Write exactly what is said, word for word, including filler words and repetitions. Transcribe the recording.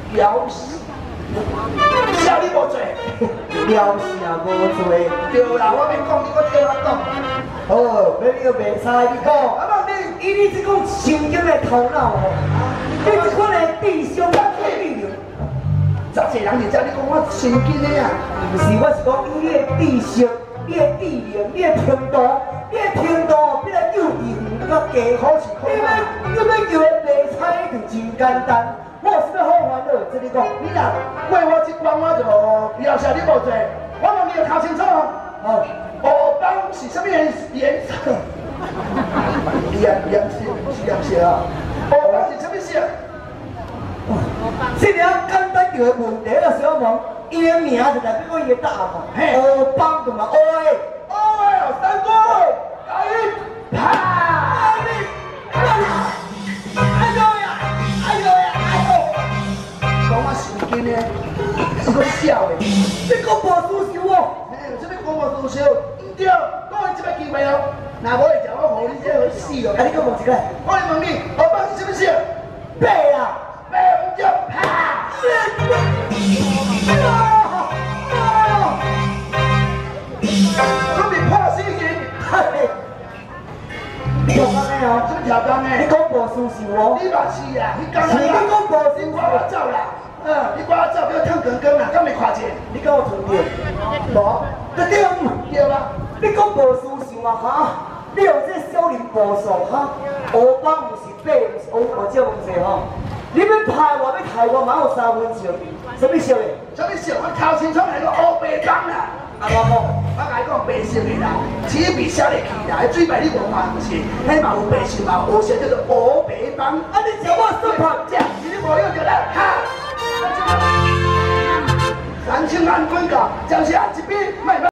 了事，啥你无做？ 了事也无做。 对啦，我免讲，你搁听我讲。 哦，要你个袂使你讲，啊不你以你这种神经的头脑哦，你这款的智商较低能。 真侪人就叫你讲我神经的啊！ 不是，我是讲以你的智商、你的智能、你的程度、你的程度比咱幼稚园较低。 考试考你要你要叫人袂使就真简单。我有啥好烦恼？这你讲， 你若过我这关，我就表示你无做。我问你要考清楚哦。 哦， 黑帮是什么颜颜色？颜颜色是颜色啊。黑帮是什么色？ 这条简单就问题了，小问，伊的名就代表伊的答案嘛。黑帮同埋黑的， 黑的哦，三哥，加一，啪！哎呦呀！哎呦呀！哎呦！讲我神经呢，是个笑的。 你讲无事实哦？ 嘿，有啥物讲无事实？唔对，讲伊即个机会哦。若无会叫我互你这个死哦。 啊，你讲问一个。 我来问你，黑帮是什么色？ 白啦。 白唔对，啪！准备破死人。 嘿。跳工的哦， 什么跳工的？ 你讲无事实哦？ 你嘛是啦，你讲啦。 是你讲无事实。 你赶我走啦！嗯，你赶我走，要趁光光啦，敢袂看钱？ 你讲我存着？无，对对对啦。 你讲无事实嘛哈？你用这小人无数哈？黑帮毋是白，毋是黑，无这问题吼。你要派我，要害我，嘛有三分笑，什么笑的？ 什么笑？我头前窗来个黑白帮啦。 啊，我讲， 我甲你讲白色的啦，纸笔写入去啦，水牌你无看毋是？迄嘛有白色嘛，有色叫做黑白帮。 啊，你叫我说拍这，你无用就来哈。三千万广告，就是啊，一笔卖。